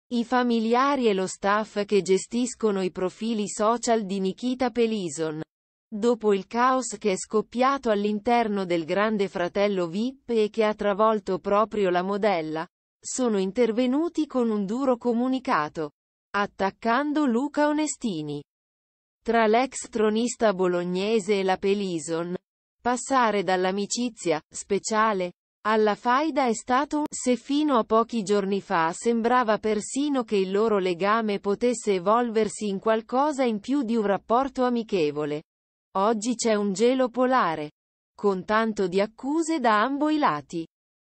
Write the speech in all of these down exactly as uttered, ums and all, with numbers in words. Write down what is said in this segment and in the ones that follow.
I familiari e lo staff che gestiscono i profili social di Nikita Pelison. Dopo il caos che è scoppiato all'interno del Grande Fratello V I P e che ha travolto proprio la modella, sono intervenuti con un duro comunicato, attaccando Luca Onestini. Tra l'ex tronista bolognese e la Pelison, passare dall'amicizia speciale alla faida è stato un se fino a pochi giorni fa sembrava persino che il loro legame potesse evolversi in qualcosa in più di un rapporto amichevole. Oggi c'è un gelo polare, con tanto di accuse da ambo i lati.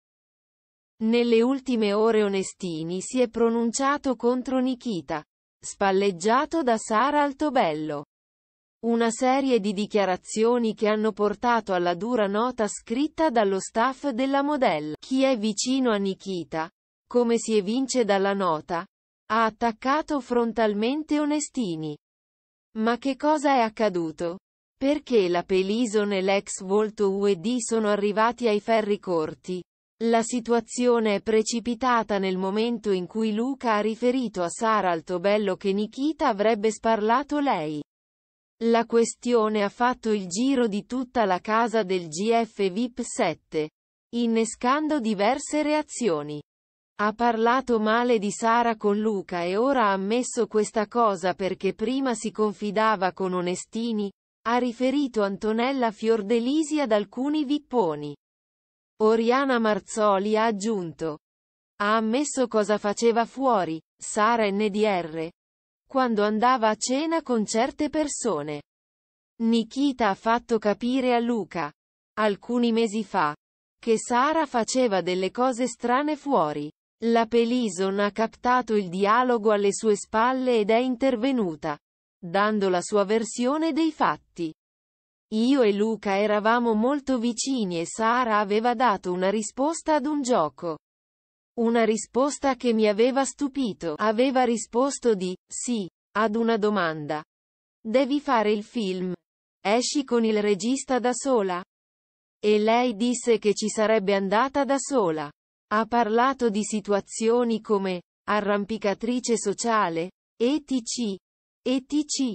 Nelle ultime ore Onestini si è pronunciato contro Nikita, spalleggiato da Sara Altobello. Una serie di dichiarazioni che hanno portato alla dura nota scritta dallo staff della modella. Chi è vicino a Nikita, come si evince dalla nota, ha attaccato frontalmente Onestini. Ma che cosa è accaduto? Perché la Pelison e l'ex volto U E D sono arrivati ai ferri corti? La situazione è precipitata nel momento in cui Luca ha riferito a Sara Altobello che Nikita avrebbe sparlato lei. La questione ha fatto il giro di tutta la casa del G F V I P sette, innescando diverse reazioni. Ha parlato male di Sara con Luca e ora ha ammesso questa cosa perché prima si confidava con Onestini, ha riferito Antonella Fiordelisi ad alcuni vipponi. Oriana Marzoli ha aggiunto. Ha ammesso cosa faceva fuori, Sara N D R. Quando andava a cena con certe persone. Nikita ha fatto capire a Luca, alcuni mesi fa, che Sara faceva delle cose strane fuori. La Pelison ha captato il dialogo alle sue spalle ed è intervenuta, dando la sua versione dei fatti. Io e Luca eravamo molto vicini e Sara aveva dato una risposta ad un gioco. Una risposta che mi aveva stupito. Aveva risposto di sì ad una domanda. Devi fare il film. Esci con il regista da sola? E lei disse che ci sarebbe andata da sola. Ha parlato di situazioni come arrampicatrice sociale, et cetera, et cetera.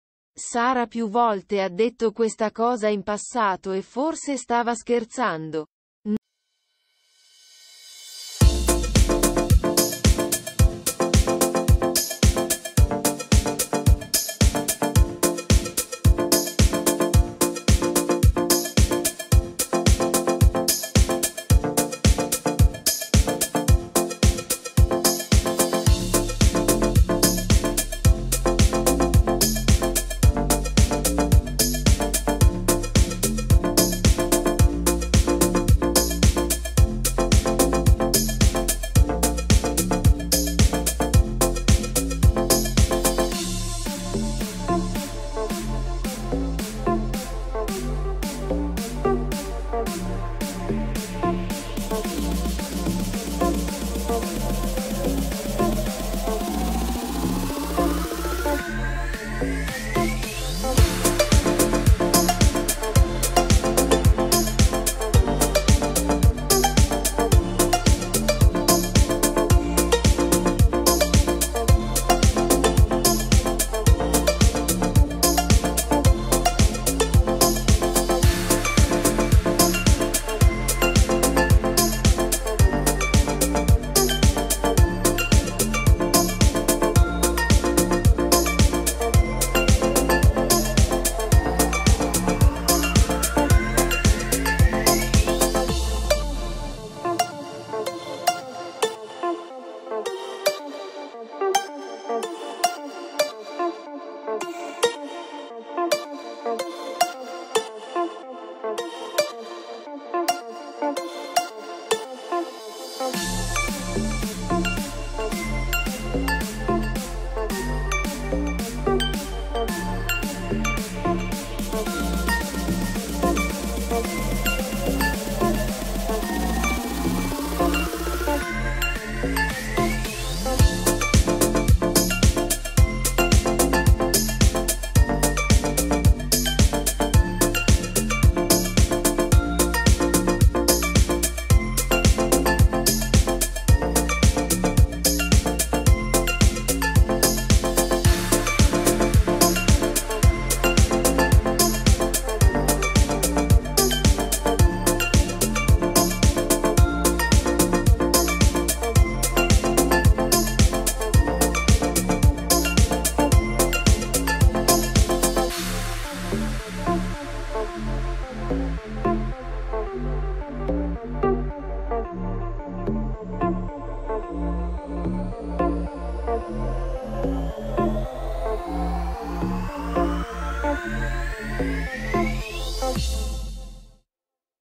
Sara più volte ha detto questa cosa in passato e forse stava scherzando.